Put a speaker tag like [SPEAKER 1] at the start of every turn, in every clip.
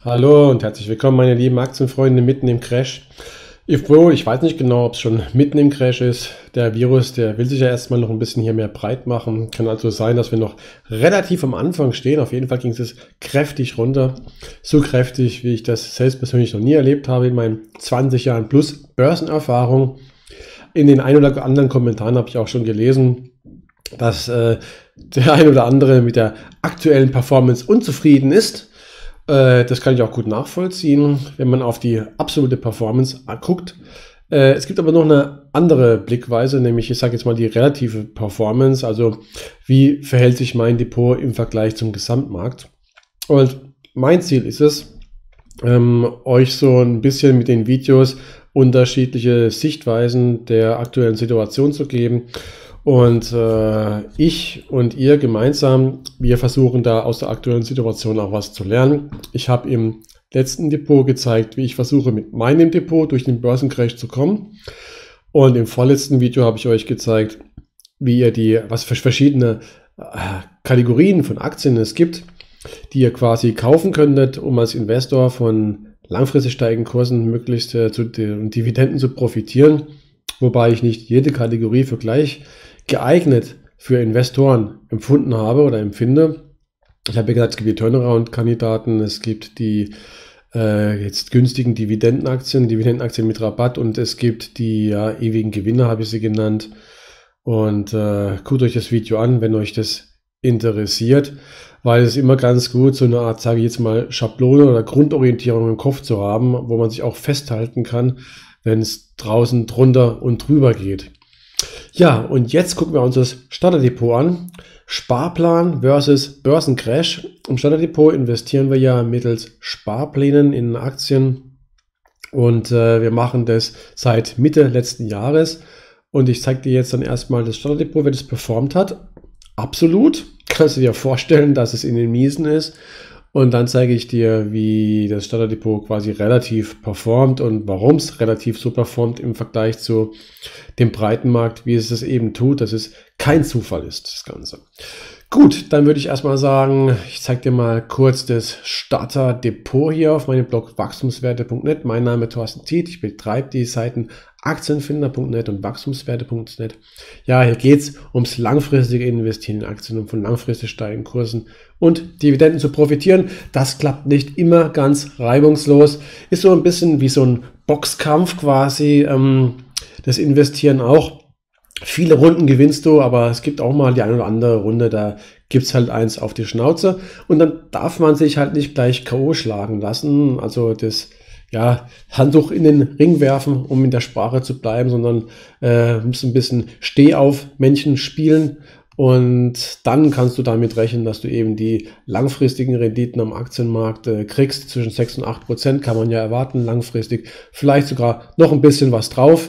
[SPEAKER 1] Hallo und herzlich willkommen, meine lieben Aktienfreunde, mitten im Crash. Ich weiß nicht genau, ob es schon mitten im Crash ist. Der Virus, der will sich ja erstmal noch ein bisschen hier mehr breit machen. Kann also sein, dass wir noch relativ am Anfang stehen. Auf jeden Fall ging es kräftig runter. So kräftig, wie ich das selbst persönlich noch nie erlebt habe in meinen 20 Jahren plus Börsenerfahrung. In den ein oder anderen Kommentaren habe ich auch schon gelesen, dass der ein oder andere mit der aktuellen Performance unzufrieden ist. Das kann ich auch gut nachvollziehen, wenn man auf die absolute Performance guckt. Es gibt aber noch eine andere Blickweise, nämlich ich sage jetzt mal die relative Performance, also wie verhält sich mein Depot im Vergleich zum Gesamtmarkt. Und mein Ziel ist es, euch so ein bisschen mit den Videos unterschiedliche Sichtweisen der aktuellen Situation zu geben. Und ich und ihr gemeinsam, wir versuchen da aus der aktuellen Situation auch was zu lernen. Ich habe im letzten Depot gezeigt, wie ich versuche mit meinem Depot durch den Börsencrash zu kommen. Und im vorletzten Video habe ich euch gezeigt, wie ihr was für verschiedene Kategorien von Aktien es gibt, die ihr quasi kaufen könntet, um als Investor von langfristig steigenden Kursen möglichst zu den Dividenden zu profitieren. Wobei ich nicht jede Kategorie für gleich geeignet für Investoren empfunden habe oder empfinde. Ich habe ja gesagt, es gibt die Turnaround-Kandidaten, es gibt die jetzt günstigen Dividendenaktien mit Rabatt und es gibt die ewigen Gewinner, habe ich sie genannt. Und guckt euch das Video an, wenn euch das interessiert, weil es immer ganz gut so eine Art, sage ich jetzt mal, Schablone oder Grundorientierung im Kopf zu haben, wo man sich auch festhalten kann, wenn es draußen drunter und drüber geht. Ja, und jetzt gucken wir uns das Starterdepot an. Sparplan versus Börsencrash. Im Starterdepot investieren wir ja mittels Sparplänen in Aktien und wir machen das seit Mitte letzten Jahres. Und ich zeige dir jetzt dann erstmal das Starterdepot, wie das performt hat. Absolut. Kannst du dir vorstellen, dass es in den Miesen ist. Und dann zeige ich dir, wie das Starterdepot quasi relativ performt und warum es relativ so performt im Vergleich zu dem breiten Markt, wie es das eben tut, dass es kein Zufall ist, das Ganze. Gut, dann würde ich erstmal sagen, ich zeige dir mal kurz das Starterdepot hier auf meinem Blog wachstumswerte.net. Mein Name ist Thorsten Tietz, ich betreibe die Seiten aktienfinder.net und wachstumswerte.net. Ja, hier geht es ums langfristige Investieren in Aktien, um von langfristig steigenden Kursen und Dividenden zu profitieren. Das klappt nicht immer ganz reibungslos. Ist so ein bisschen wie so ein Boxkampf quasi, das Investieren auch. Viele Runden gewinnst du, aber es gibt auch mal die eine oder andere Runde, da gibt es halt eins auf die Schnauze. Und dann darf man sich halt nicht gleich K.O. schlagen lassen, also das Handtuch in den Ring werfen, um in der Sprache zu bleiben, sondern muss ein bisschen Stehauf-Männchen spielen. Und dann kannst du damit rechnen, dass du eben die langfristigen Renditen am Aktienmarkt kriegst. Zwischen 6 und 8% kann man ja erwarten, langfristig. Vielleicht sogar noch ein bisschen was drauf.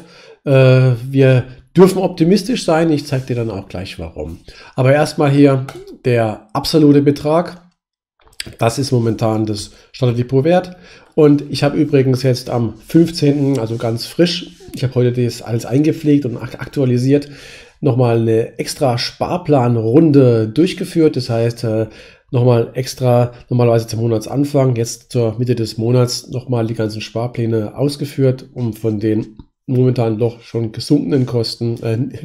[SPEAKER 1] Wir dürfen optimistisch sein. Ich zeige dir dann auch gleich warum. Aber erstmal hier der absolute Betrag. Das ist momentan das Starterdepot wert. Und ich habe übrigens jetzt am 15., also ganz frisch, ich habe heute das alles eingepflegt und aktualisiert, nochmal eine extra Sparplanrunde durchgeführt. Das heißt, nochmal extra, normalerweise zum Monatsanfang, jetzt zur Mitte des Monats nochmal die ganzen Sparpläne ausgeführt, um von den momentan doch schon gesunkenen Kursen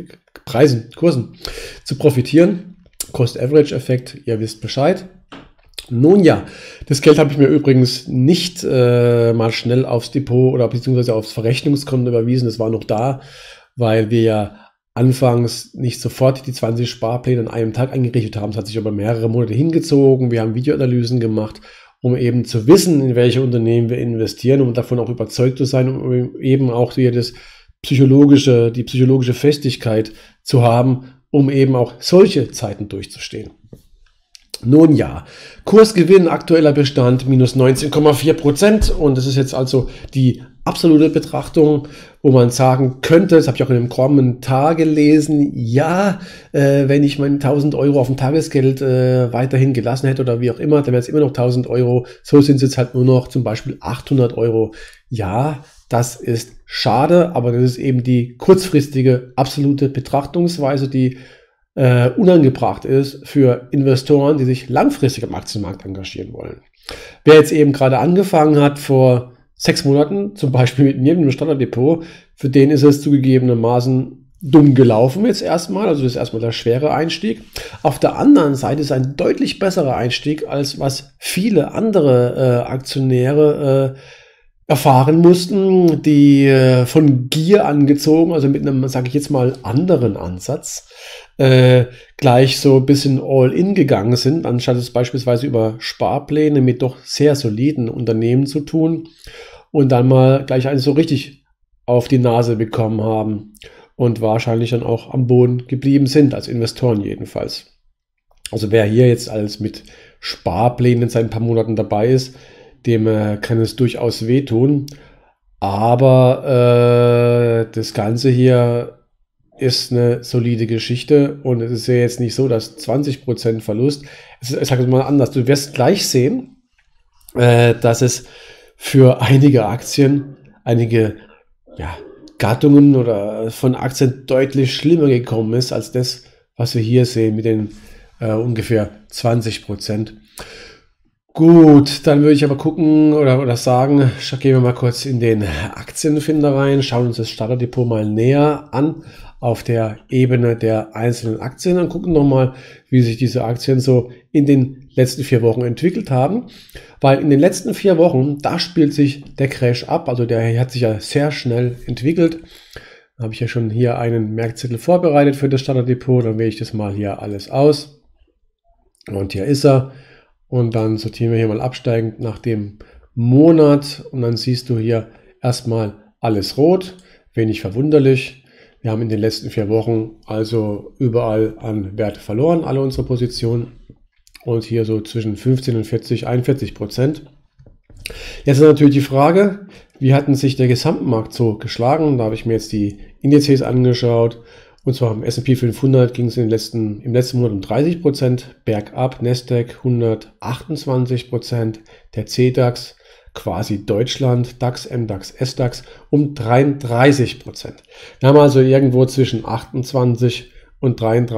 [SPEAKER 1] zu profitieren. Cost-Average-Effekt, ihr wisst Bescheid. Nun ja, das Geld habe ich mir übrigens nicht mal schnell aufs Depot oder beziehungsweise aufs Verrechnungskonto überwiesen. Das war noch da, weil wir ja anfangs nicht sofort die 20 Sparpläne an einem Tag eingerichtet haben. Es hat sich aber mehrere Monate hingezogen. Wir haben Videoanalysen gemacht, um eben zu wissen, in welche Unternehmen wir investieren, um davon auch überzeugt zu sein, um eben auch hier die psychologische Festigkeit zu haben, um eben auch solche Zeiten durchzustehen. Nun ja, Kursgewinn, aktueller Bestand minus 19,4% und das ist jetzt also die absolute Betrachtung, wo man sagen könnte, das habe ich auch in einem Kommentar gelesen, ja, wenn ich meine 1000 Euro auf dem Tagesgeld weiterhin gelassen hätte oder wie auch immer, dann wäre es immer noch 1000 Euro, so sind es jetzt halt nur noch zum Beispiel 800 Euro. Ja, das ist schade, aber das ist eben die kurzfristige absolute Betrachtungsweise, die unangebracht ist für Investoren, die sich langfristig am Aktienmarkt engagieren wollen. Wer jetzt eben gerade angefangen hat vor 6 Monaten, zum Beispiel mit mir im Standarddepot, für den ist es zugegebenermaßen dumm gelaufen jetzt erstmal, also das ist erstmal der schwere Einstieg. Auf der anderen Seite ist ein deutlich besserer Einstieg, als was viele andere Aktionäre erfahren mussten, die von Gier angezogen, also mit einem, sage ich jetzt mal, anderen Ansatz, gleich so ein bisschen all-in gegangen sind, anstatt es beispielsweise über Sparpläne mit doch sehr soliden Unternehmen zu tun und dann mal gleich eines so richtig auf die Nase bekommen haben und wahrscheinlich dann auch am Boden geblieben sind, als Investoren jedenfalls. Also wer hier jetzt alles mit Sparplänen seit ein paar Monaten dabei ist, dem kann es durchaus wehtun. Aber das Ganze hier ist eine solide Geschichte und es ist ja jetzt nicht so, dass 20% Verlust, ich sage es mal anders, du wirst gleich sehen, dass es für einige Aktien, einige Gattungen oder von Aktien deutlich schlimmer gekommen ist als das, was wir hier sehen mit den ungefähr 20%. Gut, dann würde ich aber gucken oder sagen, gehen wir mal kurz in den Aktienfinder rein, schauen uns das Starterdepot mal näher an auf der Ebene der einzelnen Aktien und gucken nochmal, wie sich diese Aktien so in den letzten 4 Wochen entwickelt haben. Weil in den letzten 4 Wochen, da spielt sich der Crash ab, also der hat sich ja sehr schnell entwickelt. Da habe ich ja schon hier einen Merkzettel vorbereitet für das Starterdepot, dann wähle ich das mal hier alles aus. Und hier ist er. Und dann sortieren wir hier mal absteigend nach dem Monat und dann siehst du hier erstmal alles rot, wenig verwunderlich. Wir haben in den letzten 4 Wochen also überall an Werte verloren, alle unsere Positionen und hier so zwischen 15 und 41%. Jetzt ist natürlich die Frage, wie hatten sich der Gesamtmarkt so geschlagen? Da habe ich mir jetzt die Indizes angeschaut. Und zwar am S&P 500 ging es im letzten Monat um 30%, bergab, Nasdaq 128%, der CDAX, quasi Deutschland, DAX, MDAX, SDAX um 33%. Wir haben also irgendwo zwischen 28 und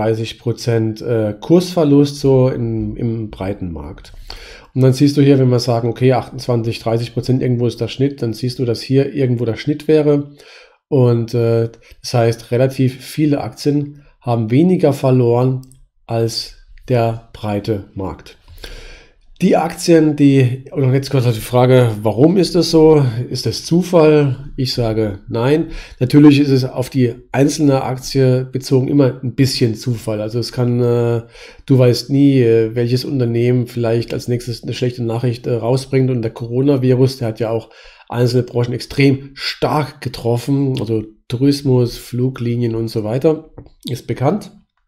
[SPEAKER 1] 33% Kursverlust so im breiten Markt. Und dann siehst du hier, wenn wir sagen, okay, 28, 30% irgendwo ist der Schnitt, dann siehst du, dass hier irgendwo der Schnitt wäre. Und das heißt, relativ viele Aktien haben weniger verloren als der breite Markt. Die Aktien, und jetzt kommt die Frage, warum ist das so? Ist das Zufall? Ich sage nein. Natürlich ist es auf die einzelne Aktie bezogen immer ein bisschen Zufall. Also es kann, du weißt nie, welches Unternehmen vielleicht als nächstes eine schlechte Nachricht rausbringt. Und der Coronavirus, der hat ja auch einzelne Branchen extrem stark getroffen. Also Tourismus, Fluglinien und so weiter ist bekannt.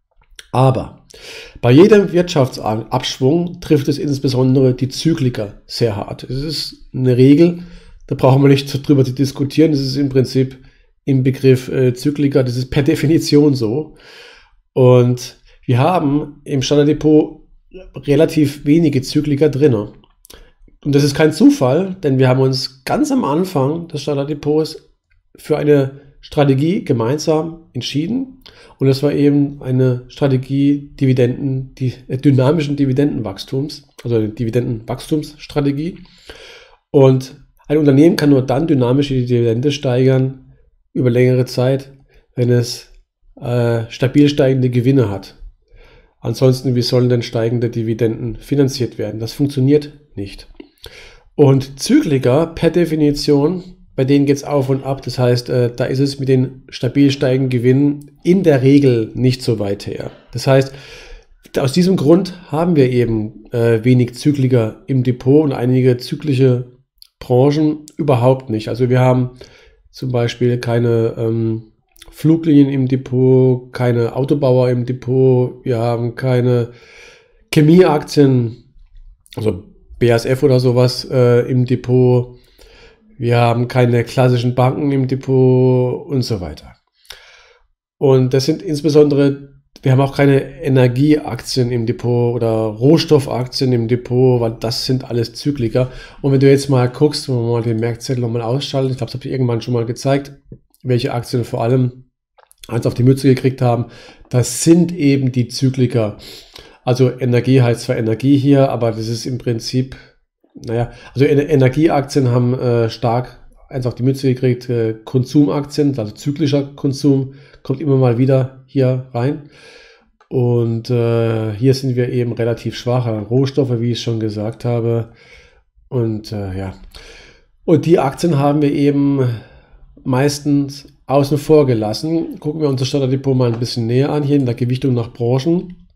[SPEAKER 1] Aber bei jedem Wirtschaftsabschwung trifft es insbesondere die Zykliker sehr hart. Es ist eine Regel, da brauchen wir nicht drüber zu diskutieren. Das ist im Prinzip im Begriff Zykliker, das ist per Definition so. Und wir haben im Standarddepot relativ wenige Zykliker drin. Und das ist kein Zufall, denn wir haben uns ganz am Anfang des Standarddepots für eine Strategie gemeinsam entschieden. Und das war eben eine Strategie dynamischen Dividendenwachstums, also eine Dividendenwachstumsstrategie. Und ein Unternehmen kann nur dann dynamisch die Dividende steigern über längere Zeit, wenn es stabil steigende Gewinne hat. Ansonsten, wie sollen denn steigende Dividenden finanziert werden? Das funktioniert nicht. Und Zykliker per Definition, bei denen geht es auf und ab. Das heißt, da ist es mit den stabil steigenden Gewinnen in der Regel nicht so weit her. Das heißt, aus diesem Grund haben wir eben wenig Zykliker im Depot und einige zyklische Branchen überhaupt nicht. Also wir haben zum Beispiel keine Fluglinien im Depot, keine Autobauer im Depot, wir haben keine Chemieaktien, also BASF oder sowas im Depot. Wir haben keine klassischen Banken im Depot und so weiter. Und das sind insbesondere, wir haben auch keine Energieaktien im Depot oder Rohstoffaktien im Depot, weil das sind alles Zykliker. Und wenn du jetzt mal guckst, wenn man mal den Merkzettel nochmal ausschaltet, ich glaube, das habe ich irgendwann schon mal gezeigt, welche Aktien vor allem eins auf die Mütze gekriegt haben, das sind eben die Zykliker. Also Energie heißt zwar Energie hier, aber das ist im Prinzip naja, also Energieaktien haben stark eins auf die Mütze gekriegt, Konsumaktien, also zyklischer Konsum, kommt immer mal wieder hier rein. Und hier sind wir eben relativ schwache Rohstoffe, wie ich schon gesagt habe. Und ja, und die Aktien haben wir eben meistens außen vor gelassen. Gucken wir unser Starterdepot mal ein bisschen näher an, hier in der Gewichtung nach Branchen.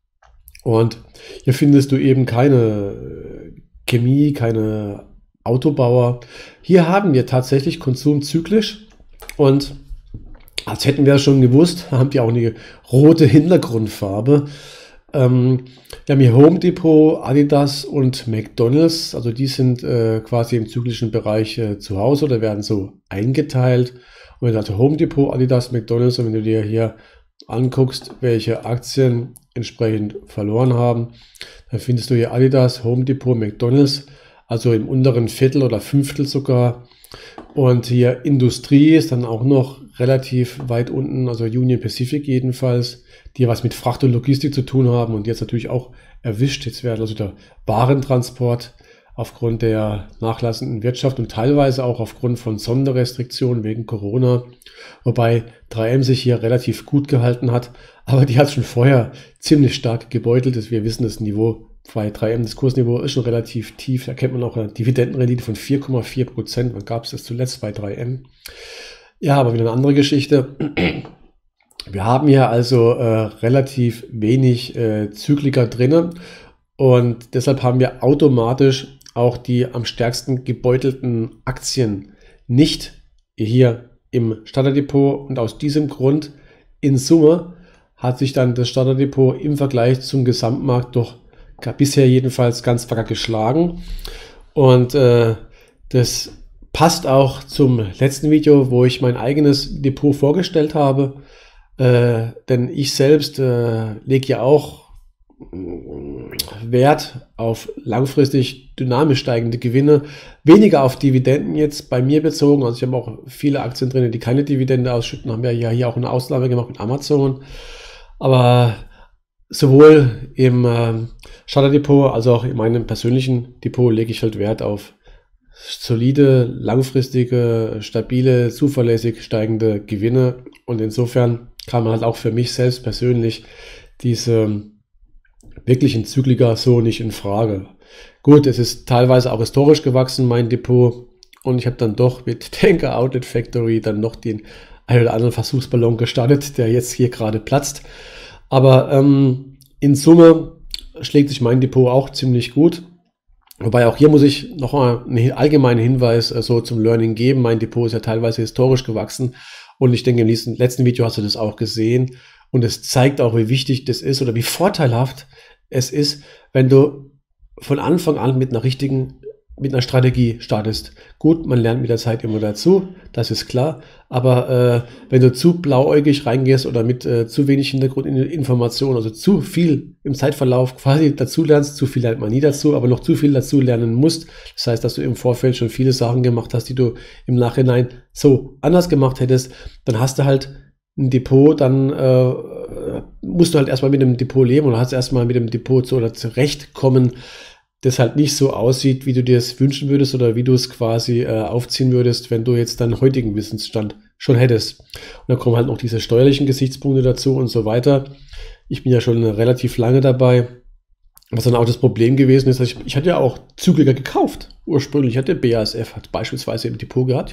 [SPEAKER 1] Und hier findest du eben keine Chemie, keine Autobauer. Hier haben wir tatsächlich Konsum zyklisch und als hätten wir es schon gewusst, haben die auch eine rote Hintergrundfarbe. Wir haben hier Home Depot, Adidas und McDonald's. Also die sind quasi im zyklischen Bereich zu Hause oder werden so eingeteilt. Und wenn du also Home Depot, Adidas, McDonald's und wenn du dir hier anguckst, welche Aktien entsprechend verloren haben, dann findest du hier Adidas, Home Depot, McDonald's, also im unteren Viertel oder Fünftel sogar. Und hier Industrie ist dann auch noch relativ weit unten, also Union Pacific jedenfalls, die was mit Fracht und Logistik zu tun haben und jetzt natürlich auch erwischt. Jetzt werden also der Warentransport aufgrund der nachlassenden Wirtschaft und teilweise auch aufgrund von Sonderrestriktionen wegen Corona, wobei 3M sich hier relativ gut gehalten hat, aber die hat schon vorher ziemlich stark gebeutelt. Wir wissen, das Niveau bei 3M, das Kursniveau ist schon relativ tief. Da kennt man auch eine Dividendenrendite von 4,4%. Wann gab es das zuletzt bei 3M? Ja, aber wieder eine andere Geschichte. Wir haben hier also relativ wenig Zykliker drinnen und deshalb haben wir automatisch auch die am stärksten gebeutelten Aktien nicht hier im Starterdepot und aus diesem Grund in Summe hat sich dann das Starterdepot im Vergleich zum Gesamtmarkt doch bisher jedenfalls ganz wacker geschlagen und das passt auch zum letzten Video, wo ich mein eigenes Depot vorgestellt habe, denn ich selbst lege ja auch Wert auf langfristig dynamisch steigende Gewinne, weniger auf Dividenden jetzt bei mir bezogen. Also ich habe auch viele Aktien drin, die keine Dividende ausschütten, haben wir ja hier auch eine Ausnahme gemacht mit Amazon. Aber sowohl im Starterdepot als auch in meinem persönlichen Depot lege ich halt Wert auf solide, langfristige, stabile, zuverlässig steigende Gewinne. Und insofern kann man halt auch für mich selbst persönlich diese wirklichen Zykliker so nicht in Frage. Gut, es ist teilweise auch historisch gewachsen, mein Depot. Und ich habe dann doch mit Tanker Outlet Factory dann noch den einen oder anderen Versuchsballon gestartet, der jetzt hier gerade platzt. Aber in Summe schlägt sich mein Depot auch ziemlich gut. Wobei auch hier muss ich noch mal einen allgemeinen Hinweis so zum Learning geben. Mein Depot ist ja teilweise historisch gewachsen. Und ich denke, im letzten Video hast du das auch gesehen. Und es zeigt auch, wie wichtig das ist oder wie vorteilhaft es ist, wenn du von Anfang an mit einer Strategie startest. Gut, man lernt mit der Zeit immer dazu, das ist klar. Aber wenn du zu blauäugig reingehst oder mit zu wenig Hintergrundinformationen, also zu viel im Zeitverlauf quasi dazu lernst, zu viel lernt man nie dazu, aber noch zu viel dazu lernen musst. Das heißt, dass du im Vorfeld schon viele Sachen gemacht hast, die du im Nachhinein so anders gemacht hättest, dann hast du halt ein Depot, dann musst du halt erstmal mit dem Depot leben oder hast erstmal mit dem Depot zurechtkommen, das halt nicht so aussieht, wie du dir es wünschen würdest oder wie du es quasi aufziehen würdest, wenn du jetzt deinen heutigen Wissensstand schon hättest. Und dann kommen halt noch diese steuerlichen Gesichtspunkte dazu und so weiter. Ich bin ja schon relativ lange dabei, was dann auch das Problem gewesen ist, dass ich hatte ja auch Zykliker gekauft. Ursprünglich hatte BASF, hat beispielsweise im Depot gehabt.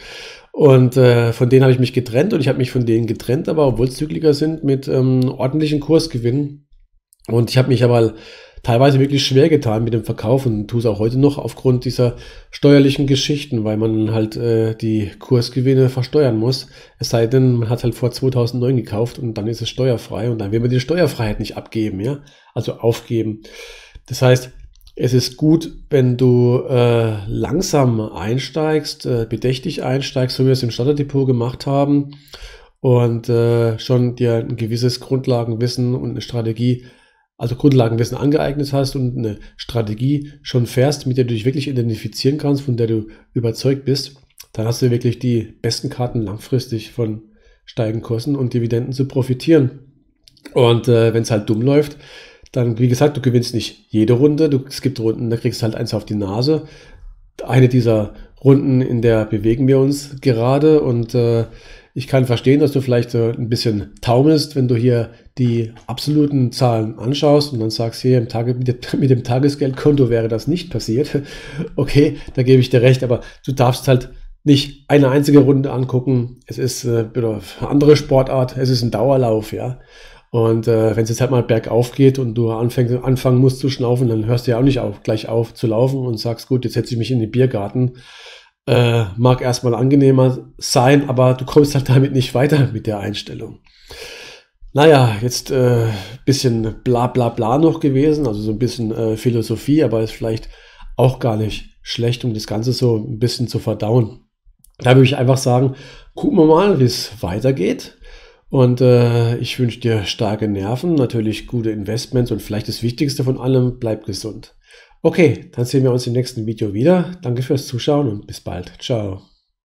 [SPEAKER 1] Und von denen habe ich mich getrennt und ich habe mich von denen getrennt, aber obwohl es Zykliker sind, mit ordentlichen Kursgewinnen. Und ich habe mich aber teilweise wirklich schwer getan mit dem Verkauf und tue es auch heute noch aufgrund dieser steuerlichen Geschichten, weil man halt die Kursgewinne versteuern muss. Es sei denn, man hat halt vor 2009 gekauft und dann ist es steuerfrei und dann will man die Steuerfreiheit nicht abgeben, ja, also aufgeben. Das heißt, es ist gut, wenn du langsam einsteigst, bedächtig einsteigst, so wie wir es im Starterdepot gemacht haben und schon dir ein gewisses Grundlagenwissen und eine Strategie, also Grundlagenwissen angeeignet hast und eine Strategie schon fährst, mit der du dich wirklich identifizieren kannst, von der du überzeugt bist, dann hast du wirklich die besten Karten langfristig von steigenden Kursen und Dividenden zu profitieren. Und wenn es halt dumm läuft, dann, wie gesagt, du gewinnst nicht jede Runde. Es gibt Runden, da kriegst du halt eins auf die Nase. Eine dieser Runden, in der bewegen wir uns gerade und ich kann verstehen, dass du vielleicht ein bisschen taumelst, wenn du hier die absoluten Zahlen anschaust und dann sagst, hier mit dem Tagesgeldkonto wäre das nicht passiert. Okay, da gebe ich dir recht, aber du darfst halt nicht eine einzige Runde angucken. Es ist eine andere Sportart, es ist ein Dauerlauf, ja. Und wenn es jetzt halt mal bergauf geht und du anfangen musst zu schnaufen, dann hörst du ja auch nicht gleich auf zu laufen und sagst, gut, jetzt setze ich mich in den Biergarten. Mag erstmal angenehmer sein, aber du kommst halt damit nicht weiter mit der Einstellung. Naja, jetzt bisschen bla bla bla noch gewesen, also so ein bisschen Philosophie, aber ist vielleicht auch gar nicht schlecht, um das Ganze so ein bisschen zu verdauen. Da würde ich einfach sagen, gucken wir mal, wie es weitergeht. Und ich wünsche dir starke Nerven, natürlich gute Investments und vielleicht das Wichtigste von allem, bleib gesund. Okay, dann sehen wir uns im nächsten Video wieder. Danke fürs Zuschauen und bis bald. Ciao.